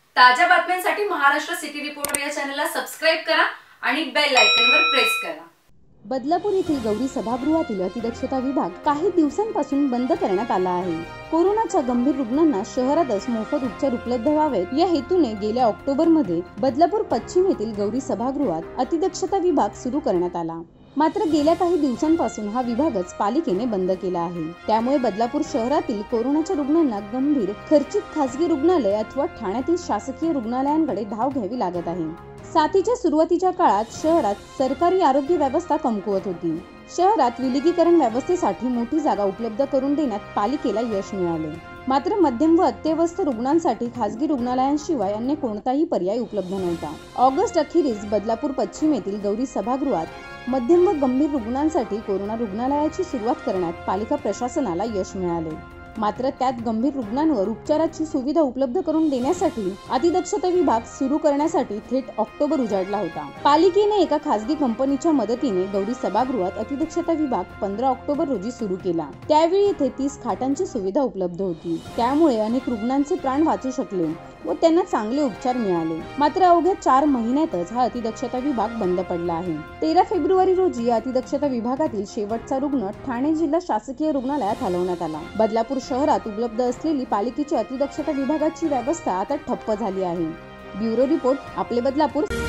ताज्या बातम्यांसाठी Maharashtra city reporter या चॅनलला सबस्क्राइब करा आणि बेल आयकॉनवर प्रेस करा। बदलापूर येथील गौरी सभागृहातील अतिदक्षता विभाग काही दिवसांपासून बंद करण्यात आला आहे। कोरोनाच्या गंभीर रुग्णांना शहरातच मोफत उपचार उपलब्ध व्हावेत या हेतूने गेल्या ऑक्टोबरमध्ये बदलापूर पश्चिम येथील गौरी सभागृहात अतिदक्षता विभाग सुरू करण्यात आला। मात्र गेल्या काही दिवसांपासून हा विभागच पालिकेने बंद केला आहे। त्यामुळे बदलापूर शहरातील कोरोनाच्या रुग्णांना गंभीर खर्चिक खासगी रुग्णालय अथवा ठाण्यातील शासकीय रुग्णालयांकडे धाव घ्यावी लागत आहे। साथीच्या सुरुवातीच्या काळात शहरात सरकारी आरोग्य व्यवस्था कमकुवत होती। शहरात विलगीकरण व्यवस्थेसाठी मोठी जागा उपलब्ध करून देण्यात पालिकेला यश मिळाले। मात्र मध्यम व अत्यवस्थ रुग्णांसाठी खासगी रुग्णालयांशिवाय अन्य कोणताही पर्याय उपलब्ध नव्हता। ऑगस्ट अखेरीस बदलापूर पश्चिम येथील गौरी सभागृहात मध्यम व गंभीर रुग्णांसाठी कोरोना रुग्णालयाची सुरुवात करण्यात पालिका प्रशासनाला यश मिळाले। मात्र त्यात गंभीर रुग्णांवर उपचाराची सुविधा उपलब्ध करून देण्यासाठी अतिदक्षता विभाग सुरू करण्यासाठी थेट ऑक्टोबर उजाडला होता। पालिकेने एका खासगी कंपनीच्या मदतीने गौरी सभागृहात अतिदक्षता विभाग 15 ऑक्टोबर रोजी सुरू केला। त्यावेळी येथे 30 खाटांची सुविधा उपलब्ध होती। त्यामुळे अनेक रुग्णांचे प्राण वाचू शकले व त्यांना चांगले उपचार मिळाले। मात्र अवघ्या 4 महिन्यातच हा अतिदक्षता विभाग बंद पडला आहे। 13 फेब्रुवारी रोजी या अतिदक्षता विभागातील शेवटचा रुग्ण ठाणे जिल्हा शासकीय रुग्णालयात हलवण्यात आला। बदलापूर शहरात उपलब्ध असलेली पालिकेची अतिदक्षता विभागाची व्यवस्था आता ठप्प झाली आहे। ब्युरो रिपोर्ट, आपले बदलापूर।